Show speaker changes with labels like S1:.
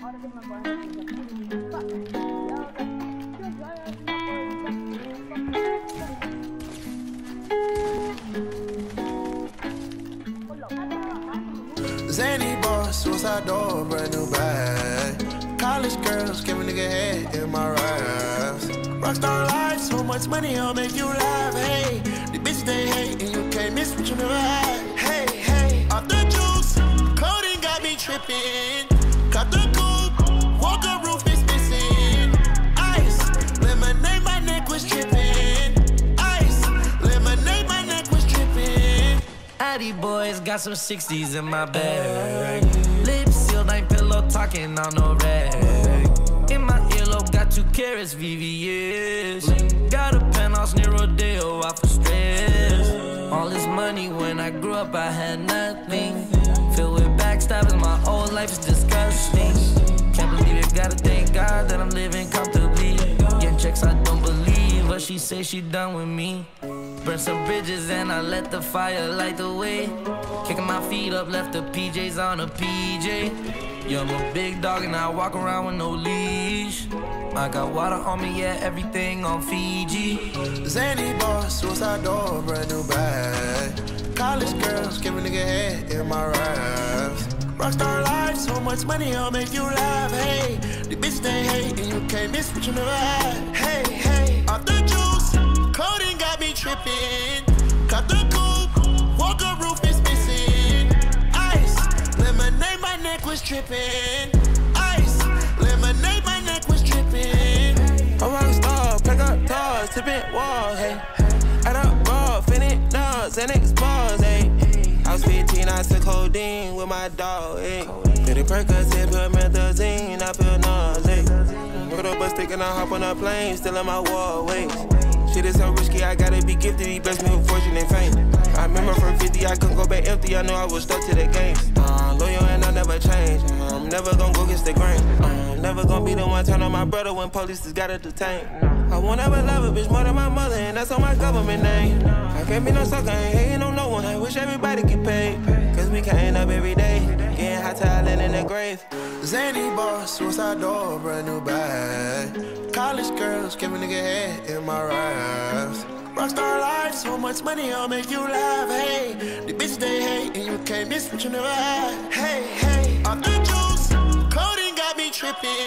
S1: Zany boss, suicide door, brand new bag. College girls, give a nigga head in my raps. Rockstar life, so much money, I'll make you laugh. Hey, the bitches they hate, and you can't miss what you never had. Hey, hey, off the juice, coding got me tripping. Got the coupe, walker roof is missing. Ice, lemonade, my neck was tripping. Ice, lemonade, my neck was tripping.
S2: Addy boys got some 60s in my bag. Lips sealed, ain't pillow talking on no rag. In my earlobe, got 2 carats, VVS. Got a penthouse near Rodeo, out for stress. All this money, when I grew up, I had nothing. Filled with backstabbing, my whole life is disgusting. Can't believe it, gotta thank God that I'm living comfortably. Getting checks, I don't believe what she say, she done with me. Burn some bridges and I let the fire light the way. Kicking my feet up, left the PJs on a PJ. Yeah, I'm a big dog and I walk around with no leash. I got water on me, yeah, everything on Fiji.
S1: Zany boss, suicide door, brand new bag. College girls, give a nigga head in my raps. Rockstar life, so much money, I'll make you laugh. Hey, the bitches they hate, and you can't miss what you never had. Hey, hey, off the juice, coding got me tripping. Got the coupe, walker roof is missing. Ice, lemonade, my neck was tripping. Ice, lemonade, my neck was tripping.
S3: I'm a rockstar, pack up doors, tipping walls, hey. Add up raw, finish nuts, and expose, hey. I was 15, I took codeine with my dog, hey. Did a Percocet, put methazine, I feel nauseous. Put up a stick and I hop on a plane, still in my wallways. Shit is so risky, I gotta be gifted, he blessed me with fortune and fame. I remember from 50, I couldn't go back empty, I knew I was stuck to the game. Loyal and I never change, I'm never gonna go against the grain. I'm never gonna be the one turn on my brother when police just gotta detain. I won't ever love a bitch more than my mother, and that's on my government name. I can't be no sucker, ain't hating on no one, I wish everybody get paid. Cause we can't up every day, getting hot talent in the grave.
S1: Zany boss, suicide door, brand new bag. College girls, give a nigga head in my raps. Rockstar life, so much money, I'll make you laugh. Hey, the bitches they hate, and you can't miss what you never had. Hey, hey, off the juice, coding got me tripping.